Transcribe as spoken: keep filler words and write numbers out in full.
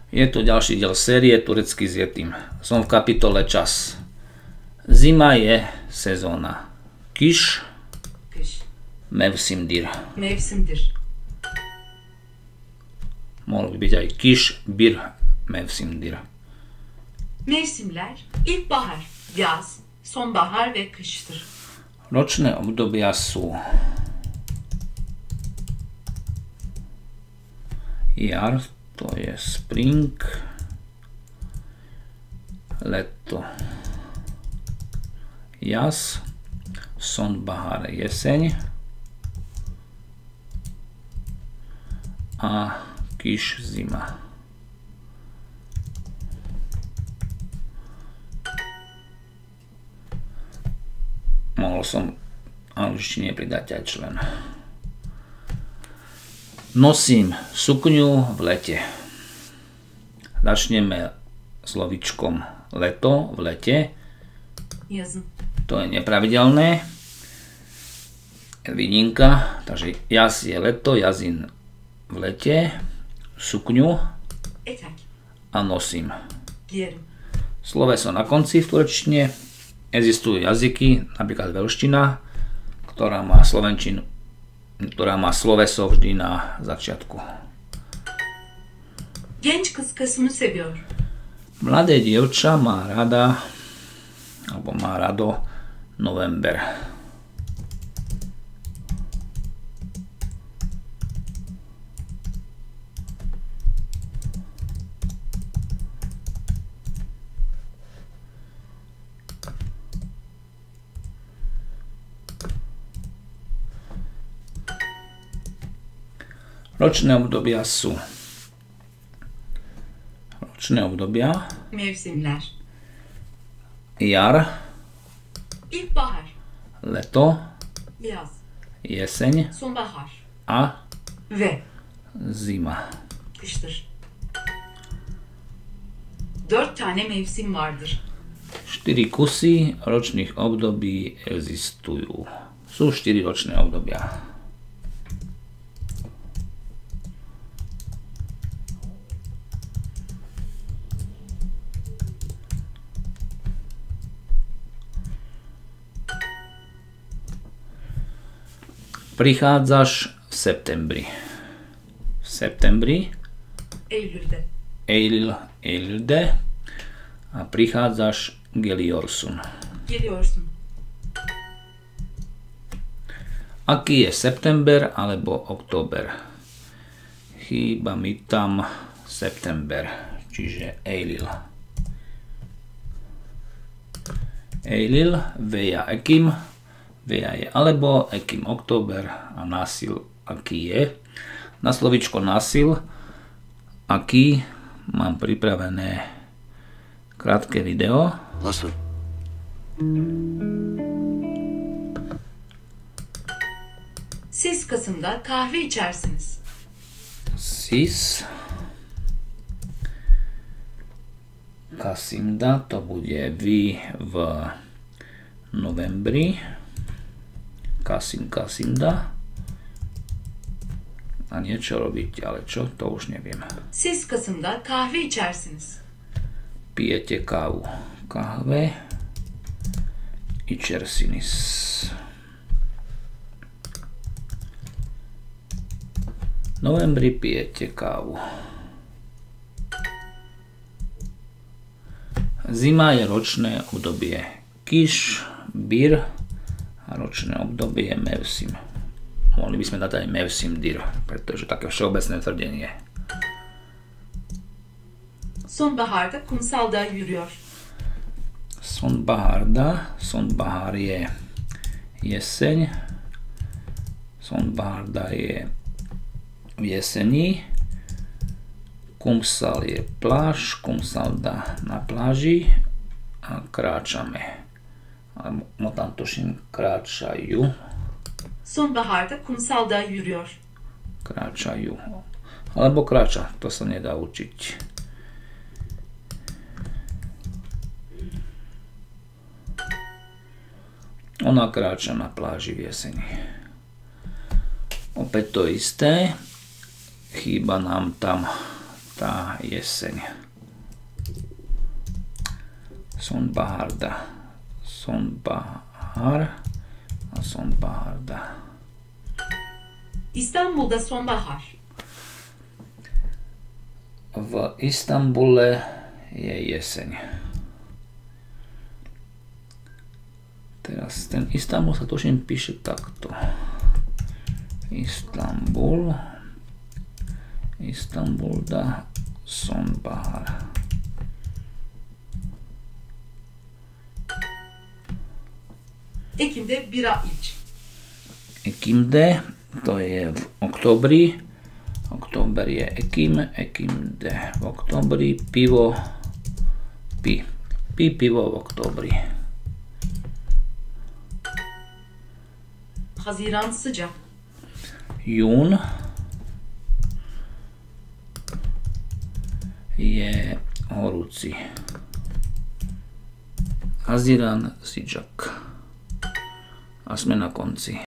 Je tu ďalší diel série Turecký s Yetim. Som v kapitole Čas. Zima je sezóna. Kış, Kış. mevsimdir. Mevsimdir. Mohlo by byť aj kış, bir, mevsimdir. Mevsimler ilkbahar, yaz, sonbahar ve kıştır. Ročné obdobia sú jar, to je spring, leto, jas, sonbahar, jeseň a kış, zima. Mohol som angličtine pridať aj člen. Nosím sukňu v lete. Začneme slovičkom leto, v lete. Yazın. To je nepravidelné. Vidinka, takže jas je leto, jazin v lete, sukňu Etek. a nosím. Giyerim. Sloveso na konci v turečtine. Existujú jazyky, napríklad veľština, ktorá má slovenčinu, ktorá má sloveso vždy na začiatku. Genç kız Kasım'ı seviyor. Mladé dievča má rada, alebo má rado november. Ročné obdobia sú ročné obdobia Mevsimler. jar, İlkbahar, leto, yaz, jeseň sonbahar a ve zima. kıştır. Dört tane mevsim vardır. Štyri kusy ročných období existujú. Sú štyri ročné obdobia. Prichádzaš v septembri. V septembri, Eylül'de. Eylül, Eylül'de a prichádzaš geliorsun. Geliyorsun. Aký je september alebo október? Chýba mi tam september, čiže Eylül. Eylül, veja ekim, veja je alebo, ekim október a násil aký je. Na slovičko násil aký mám pripravené krátke video. Nasıl? Siz Kasım'da kahve içersiniz. Sis Kasimda, to bude vy v novembri. Kasim Kasimda. A niečo robiť, ale čo, to už neviem. Siz Kasım'da kahve içersiniz. Pijete kávu. Kahve. Içersiniz. V novembri pijete kávu. Zima je ročné obdobie kış, bir a ročné obdobie mevsim. Mohli by sme dať aj mevsimdir, pretože také všeobecné tvrdenie. Sonbaharda kumsalda yürüyor. Sonbaharda, sonbahar je jeseň, sonbaharda je v jeseni, kumsal je pláž, kumsalda na pláži a kráčame. Alebo tam tuším kráčajú. Sonbaharda kumsalda yürüyor. Kráčajú. Alebo kráča, to sa nedá učiť. Ona kráča na pláži v jeseni. Opäť to isté. Chýba nám tam tá jeseň. Sonbaharda. Sonbahar a sonbaharda. İstanbul'da sonbahar. V Istanbule je jeseň. Teraz ten Istanbul sa tuším píše takto. Istanbul. Istanbul'da sonbahar. Ekim'de bira iç. Ekim'de, to je v oktobri. Október je Ekim, Ekim'de v oktobri. Pivo, pi. Pi pivo v oktobri. Haziran sıcak. Jún je horúci. Haziran, Sidžak. A sme na konci.